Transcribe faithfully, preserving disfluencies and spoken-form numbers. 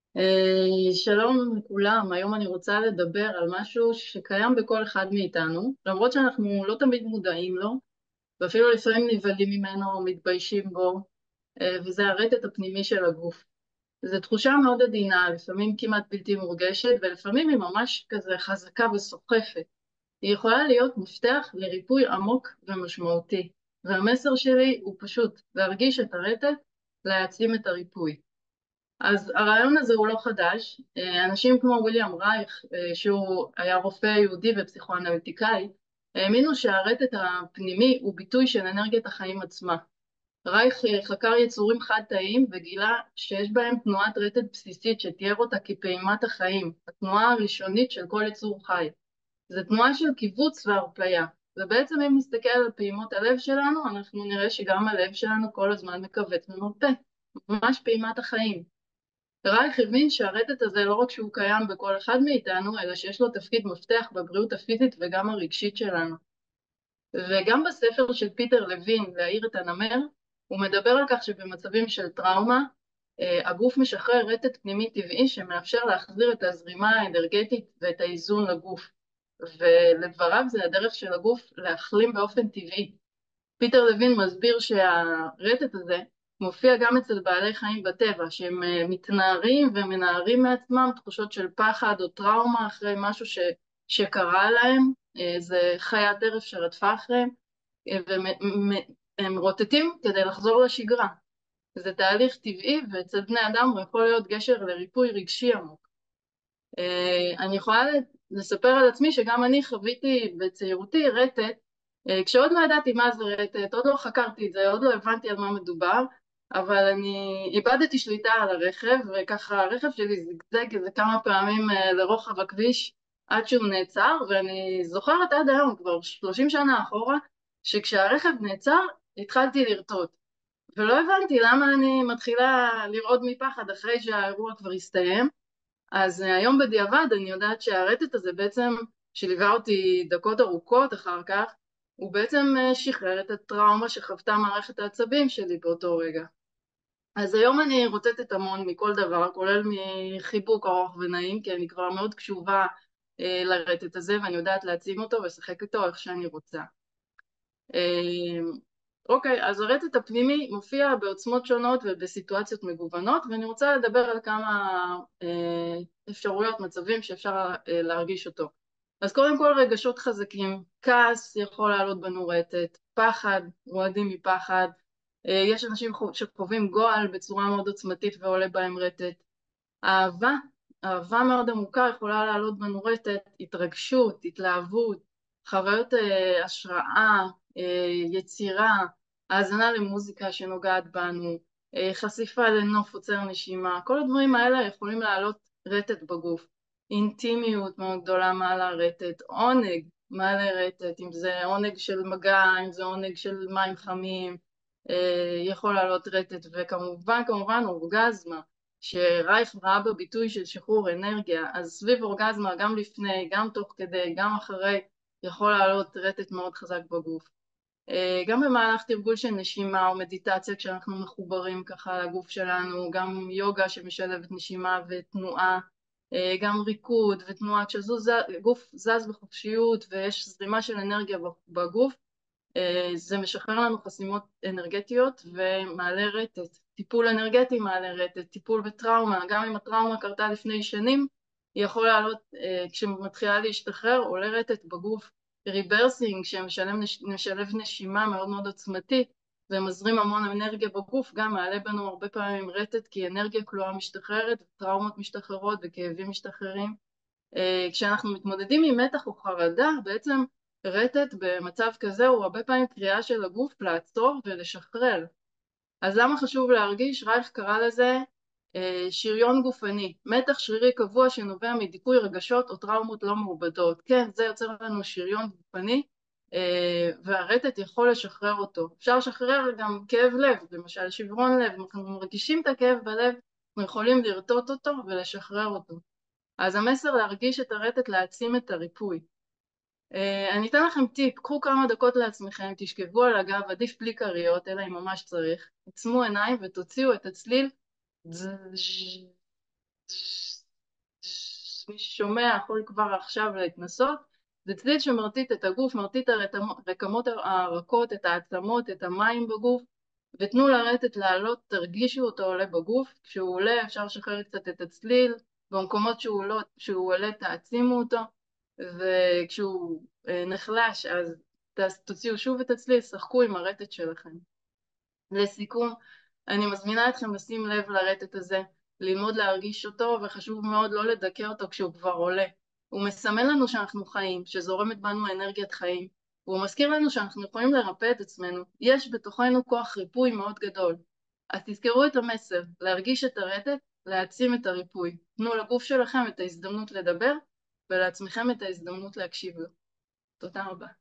אה, שלום לכולם, היום אני רוצה לדבר על משהו שקיים בכל אחד מאיתנו, למרות שאנחנו לא תמיד מודעים לו, ואפילו לפעמים נבהלים ממנו או מתביישים בו, אה, וזה הרטט הפנימי של הגוף. זו תחושה מאוד עדינה, לפעמים כמעט בלתי מורגשת, ולפעמים היא ממש כזה חזקה וסוחפת. היא יכולה להיות מפתח לריפוי עמוק ומשמעותי, והמסר שלי הוא פשוט להרגיש את הרטט, להעצים את הריפוי. אז הרעיון הזה הוא לא חדש. אה, אנשים כמו ויליאם רייך, אה, שהוא היה רופא יהודי ופסיכואנליטיקאי, האמינו שהרטט הפנימי הוא ביטוי של אנרגיית החיים עצמה. רייך אה, חקר יצורים חד-תאיים וגילה שיש בהם תנועת רטט בסיסית שתיאר אותה כפעימת החיים, התנועה הראשונית של כל יצור חי. זו תנועה של קיבוץ והרפאיה. ובעצם אם נסתכל על פעימות הלב שלנו, אנחנו נראה שגם הלב שלנו כל הזמן מכווץ ומרפא. ממש פעימת החיים. רייך הבין שהרטט הזה לא רק שהוא קיים בכל אחד מאיתנו, אלא שיש לו תפקיד מפתח בבריאות הפיזית וגם הרגשית שלנו. וגם בספר של פיטר לוין, להאיר את הנמר, הוא מדבר על כך שבמצבים של טראומה, אה, הגוף משחרר רטט פנימי טבעי שמאפשר להחזיר את הזרימה האנרגטית ואת האיזון לגוף. ולדבריו זה הדרך של הגוף להחלים באופן טבעי. פיטר לוין מסביר שהרטט הזה מופיע גם אצל בעלי חיים בטבע, שהם אה, מתנערים ומנערים מעצמם תחושות של פחד או טראומה אחרי משהו ש, שקרה להם, אה, זה חיית טרף שרדפה אחריהם, אה, והם רוטטים כדי לחזור לשגרה. זה תהליך טבעי, ואצל בני אדם הוא יכול להיות גשר לריפוי רגשי עמוק. אה, אני יכולה לספר על עצמי שגם אני חוויתי בצעירותי רטט, אה, כשעוד לא ידעתי מה זה רטט, עוד לא חקרתי את זה, עוד לא הבנתי על מה מדובר, אבל אני איבדתי שליטה על הרכב, וככה הרכב שלי זגזג איזה כמה פעמים אה, לרוחב הכביש עד שהוא נעצר, ואני זוכרת עד היום, כבר שלושים שנה אחורה, שכשהרכב נעצר התחלתי לרטוט, ולא הבנתי למה אני מתחילה לרעוד מפחד אחרי שהאירוע כבר הסתיים. אז אה, היום בדיעבד אני יודעת שהרטט הזה בעצם, שליווה אותי דקות ארוכות אחר כך, הוא בעצם אה, שחרר את הטראומה שחוותה מערכת העצבים שלי באותו רגע. אז היום אני רוטטת המון מכל דבר, כולל מחיבוק ארוך ונעים, כי אני כבר מאוד קשובה אה, לרטט הזה, ואני יודעת להעצים אותו ולשחק איתו איך שאני רוצה. אה, אוקיי, אז הרטט הפנימי מופיע בעוצמות שונות ובסיטואציות מגוונות, ואני רוצה לדבר על כמה אה, אפשרויות, מצבים שאפשר אה, להרגיש אותו. אז קודם כל רגשות חזקים, כעס יכול לעלות בנו רטט, פחד, רועדים מפחד, אה, יש אנשים חו- שחווים גועל בצורה מאוד עוצמתית ועולה בהם רטט. אהבה, אהבה מאוד עמוקה יכולה לעלות בנו רטט, התרגשות, התלהבות, חוויות אה, השראה, אה, יצירה, האזנה למוזיקה שנוגעת בנו, אה, חשיפה לנוף עוצר נשימה, כל הדברים האלה יכולים לעלות רטט בגוף. אינטימיות מאוד גדולה מעלה רטט, עונג מעלה רטט, אם זה עונג של מגע, אם זה עונג של מים חמים, אה, יכול לעלות רטט, וכמובן כמובן אורגזמה, שרייך ראה בביטוי של שחרור אנרגיה, אז סביב אורגזמה גם לפני, גם תוך כדי, גם אחרי, יכול לעלות רטט מאוד חזק בגוף. אה, גם במהלך תרגול של נשימה או מדיטציה כשאנחנו מחוברים ככה לגוף שלנו, גם יוגה שמשלבת נשימה ותנועה, אה, גם ריקוד ותנועה, כשהגוף זז בחופשיות ויש זרימה של אנרגיה בגוף, אה, זה משחרר לנו חסימות אנרגטיות ומעלה רטט. טיפול אנרגטי מעלה רטט, טיפול בטראומה, גם אם הטראומה קרתה לפני שנים, היא יכולה לעלות, אה, כשמתחילה להשתחרר, עולה רטט בגוף. ריברסינג, שמשלב נשימה מאוד מאוד עוצמתית ומזרים המון אנרגיה בגוף, גם מעלה בנו הרבה פעמים רטט, כי אנרגיה כלואה משתחררת, טראומות משתחררות וכאבים משתחררים. אה, כשאנחנו מתמודדים עם מתח או חרדה, בעצם רטט במצב כזה הוא הרבה פעמים קריאה של הגוף לעצור ולשחרר. אז למה חשוב להרגיש? רייך קרא לזה אה, שריון גופני, מתח שרירי קבוע שנובע מדיכוי רגשות או טראומות לא מעובדות. כן, זה יוצר לנו שריון גופני, אה, והרטט יכול לשחרר אותו. אפשר לשחרר גם כאב לב, למשל שברון לב, אנחנו מרגישים את הכאב בלב, אנחנו יכולים לרטוט אותו ולשחרר אותו. אז המסר להרגיש את הרטט, להעצים את הריפוי. Uh, אני אתן לכם טיפ, קחו כמה דקות לעצמכם, תשכבו על הגב, עדיף בלי כריות, אלא אם ממש צריך, עצמו עיניים ותוציאו את הצליל מי ששומע יכול כבר עכשיו להתנסות. זה צליל שמרטיט את הגוף, מרטיט את הרקמות הרכות, את העצמות, את המים בגוף, ותנו לרטט לעלות, תרגישו אותו עולה בגוף. כשהוא עולה אפשר לשחרר קצת את הצליל, במקומות שהוא, לא, שהוא עולה תעצימו אותו, וכשהוא נחלש אז תוציאו שוב את הצליל, שחקו עם הרטט שלכם. לסיכום, אני מזמינה אתכם לשים לב לרטט הזה, ללמוד להרגיש אותו, וחשוב מאוד לא לדכא אותו כשהוא כבר עולה. הוא מסמל לנו שאנחנו חיים, שזורמת בנו אנרגיית חיים, והוא מזכיר לנו שאנחנו יכולים לרפא את עצמנו. יש בתוכנו כוח ריפוי מאוד גדול. אז תזכרו את המסר, להרגיש את הרטט, להעצים את הריפוי. תנו לגוף שלכם את ההזדמנות לדבר, ולעצמכם את ההזדמנות להקשיב לו. תודה רבה.